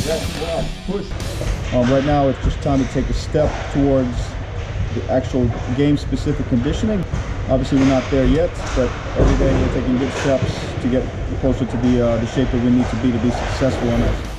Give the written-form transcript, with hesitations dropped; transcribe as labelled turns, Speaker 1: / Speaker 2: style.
Speaker 1: Right now it's just time to take a step towards the actual game-specific conditioning. Obviously we're not there yet, but every day we're taking good steps to get closer to the shape that we need to be successful in it.